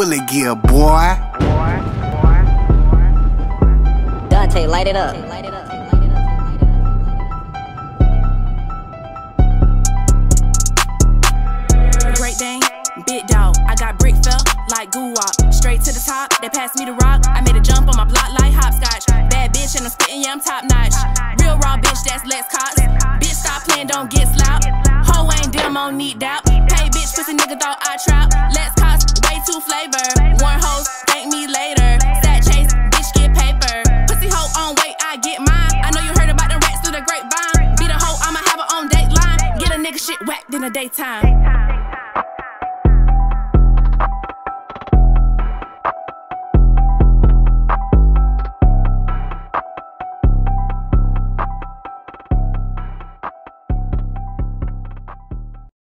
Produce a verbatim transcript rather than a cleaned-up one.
Bullygear, boy. Dante, light it up. Great Dane, big dog. I got brick felt like goo walk. Straight to the top, they passed me the rock. I made a jump on my block like hopscotch. Bad bitch and I'm spitting, yeah, I'm top notch. Real raw bitch, that's Lexx. Bitch, stop playing, don't get slouch. Ho ain't dim on need doubt. Pay bitch, pussy nigga thought I trap. Lexx, way too flavor. Warn hoes, thank me later. Stat chase, bitch get paper. Pussy hoe on wait, I get mine. I know you heard about the rats through the grapevine. Beat a hoe, I'ma have her on dateline. Get a nigga shit whacked in the daytime.